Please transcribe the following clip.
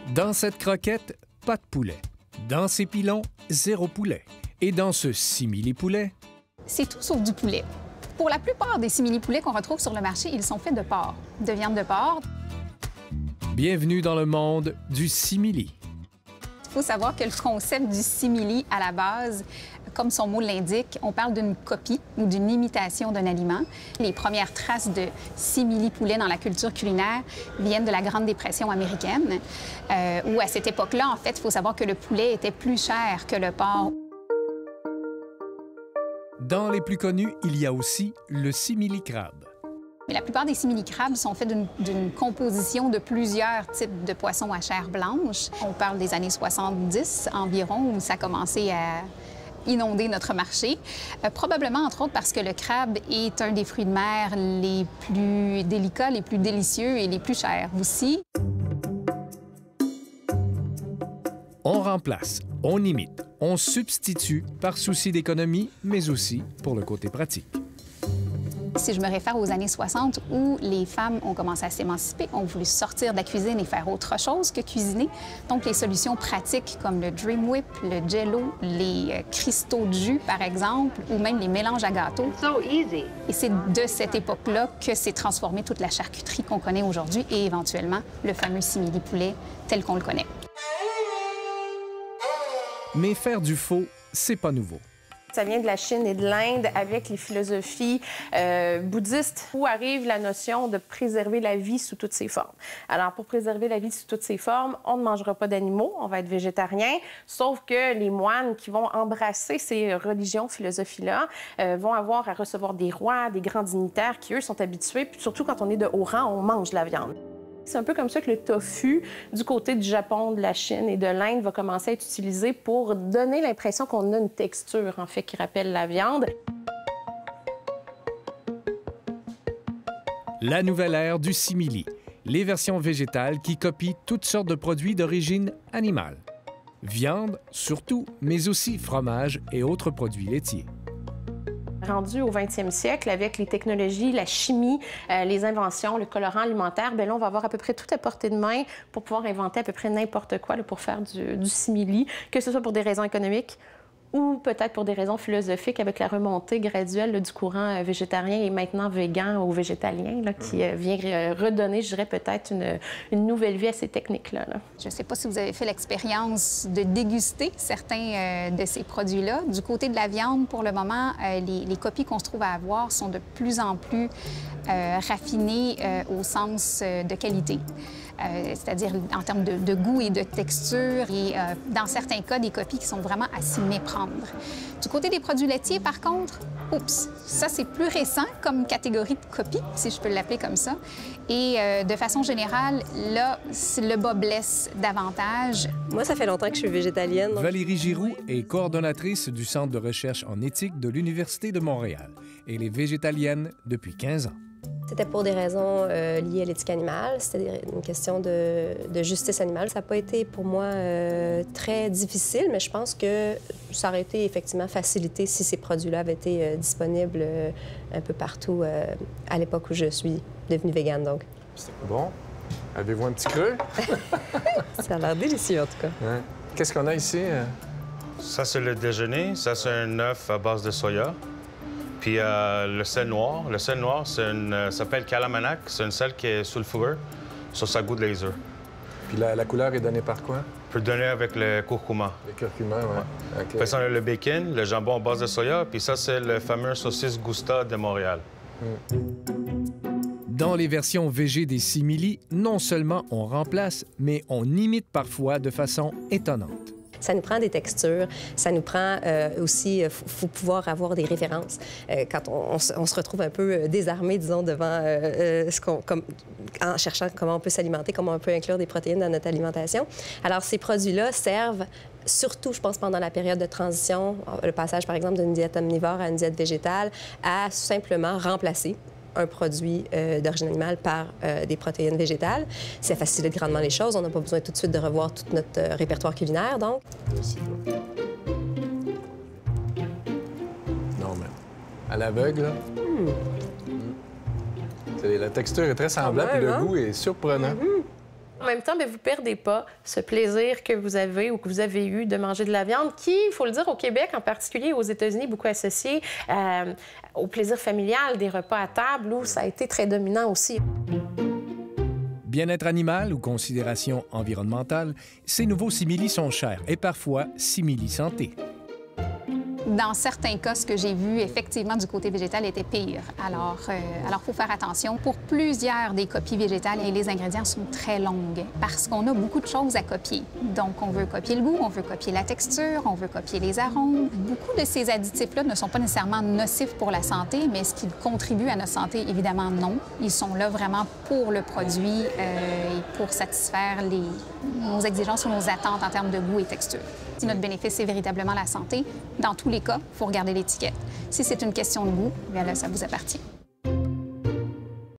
Dans cette croquette, pas de poulet. Dans ces pilons, 0 poulet. Et dans ce simili-poulet, c'est tout sauf du poulet. Pour la plupart des simili-poulets qu'on retrouve sur le marché, ils sont faits de porc, de viande de porc. bienvenue dans le monde du simili. Il faut savoir que le concept du simili, à la base, comme son mot l'indique, on parle d'une copie ou d'une imitation d'un aliment. Les premières traces de simili-poulet dans la culture culinaire viennent de la Grande Dépression américaine, où à cette époque-là, en fait, il faut savoir que le poulet était plus cher que le porc. Dans les plus connus, il y a aussi le simili-crabe. Mais la plupart des simili-crabes sont faits d'une composition de plusieurs types de poissons à chair blanche. On parle des années 70 environ, où ça a commencé à inonder notre marché. Probablement, entre autres, parce que le crabe est un des fruits de mer les plus délicats, les plus délicieux et les plus chers aussi. On remplace, on imite, on substitue par souci d'économie, mais aussi pour le côté pratique. Si je me réfère aux années 60 où les femmes ont commencé à s'émanciper, ont voulu sortir de la cuisine et faire autre chose que cuisiner. Donc, les solutions pratiques comme le Dream Whip, le Jello, les cristaux de jus, par exemple, ou même les mélanges à gâteaux. So easy. Et c'est de cette époque-là que s'est transformée toute la charcuterie qu'on connaît aujourd'hui et éventuellement le fameux simili-poulet tel qu'on le connaît. Mais faire du faux, c'est pas nouveau. Ça vient de la Chine et de l'Inde avec les philosophies bouddhistes où arrive la notion de préserver la vie sous toutes ses formes. Alors, pour préserver la vie sous toutes ses formes, on ne mangera pas d'animaux, on va être végétarien, sauf que les moines qui vont embrasser ces religions, philosophies-là, vont avoir à recevoir des rois, des grands dignitaires qui, eux, sont habitués, puis surtout quand on est de haut rang, on mange de la viande. C'est un peu comme ça que le tofu, du côté du Japon, de la Chine et de l'Inde, va commencer à être utilisé pour donner l'impression qu'on a une texture, en fait, qui rappelle la viande. La nouvelle ère du simili, les versions végétales qui copient toutes sortes de produits d'origine animale. Viande, surtout, mais aussi fromage et autres produits laitiers. Rendu au 20e siècle, avec les technologies, la chimie, les inventions, le colorant alimentaire, bien là, on va avoir à peu près tout à portée de main pour pouvoir inventer à peu près n'importe quoi là, pour faire du simili, que ce soit pour des raisons économiques ou peut-être pour des raisons philosophiques avec la remontée graduelle là, du courant végétarien et maintenant végan ou végétalien là, qui vient redonner, je dirais, peut-être une nouvelle vie à ces techniques-là. Là. Je ne sais pas si vous avez fait l'expérience de déguster certains de ces produits-là. Du côté de la viande, pour le moment, les copies qu'on se trouve à avoir sont de plus en plus raffinées au sens de qualité. C'est-à-dire en termes de goût et de texture, et dans certains cas, des copies qui sont vraiment à s'y méprendre. Du côté des produits laitiers, par contre, oups, ça c'est plus récent comme catégorie de copie, si je peux l'appeler comme ça. Et de façon générale, là, le bas blesse davantage. Moi, ça fait longtemps que je suis végétalienne. Donc... Valérie Giroux est coordonnatrice du Centre de recherche en éthique de l'Université de Montréal. Elle est végétalienne depuis 15 ans. C'était pour des raisons liées à l'éthique animale. C'était une question de justice animale. Ça n'a pas été pour moi très difficile, mais je pense que ça aurait été effectivement facilité si ces produits-là avaient été disponibles un peu partout à l'époque où je suis devenue végane. Donc. Bon. Avez-vous un petit creux? Ça a l'air délicieux, en tout cas. Ouais. Qu'est-ce qu'on a ici? Ça, c'est le déjeuner. Ça, c'est un œuf à base de soya. Puis le sel noir. Le sel noir, ça s'appelle Calamanac. C'est un sel qui est sulfureux, sur sa goût de laser. Puis la couleur est donnée par quoi? On peut le donner avec le curcuma. Le curcuma, oui. Après ça, on a le bacon, le jambon à base de soya. Puis ça, c'est le fameux saucisse Gusta de Montréal. Dans les versions végé des simili, non seulement on remplace, mais on imite parfois de façon étonnante. Ça nous prend des textures, ça nous prend aussi, faut pouvoir avoir des références. Quand on se retrouve un peu désarmé, disons, devant en cherchant comment on peut s'alimenter, comment on peut inclure des protéines dans notre alimentation. Alors, ces produits-là servent surtout, je pense, pendant la période de transition, le passage, par exemple, d'une diète omnivore à une diète végétale, à simplement remplacer un produit d'origine animale par des protéines végétales. Ça facilite grandement les choses. On n'a pas besoin tout de suite de revoir tout notre répertoire culinaire, donc. Merci. Non, mais à l'aveugle, là. La texture est très semblable et le goût est surprenant. En même temps, vous ne perdez pas ce plaisir que vous avez ou que vous avez eu de manger de la viande qui, il faut le dire, au Québec, en particulier aux États-Unis, beaucoup associé au plaisir familial des repas à table où ça a été très dominant aussi. Bien-être animal ou considération environnementale, ces nouveaux simili sont chers et parfois simili-santé. Dans certains cas, ce que j'ai vu effectivement du côté végétal était pire. Alors, faut faire attention. Pour plusieurs des copies végétales, et les ingrédients sont très longues parce qu'on a beaucoup de choses à copier. Donc, on veut copier le goût, on veut copier la texture, on veut copier les arômes. Beaucoup de ces additifs-là ne sont pas nécessairement nocifs pour la santé, mais est-ce qu'ils contribuent à notre santé? Évidemment, non. Ils sont là vraiment pour le produit et pour satisfaire nos exigences ou nos attentes en termes de goût et texture. Si notre bénéfice est véritablement la santé, dans tous les cas, il faut regarder l'étiquette. Si c'est une question de goût, bien là, ça vous appartient.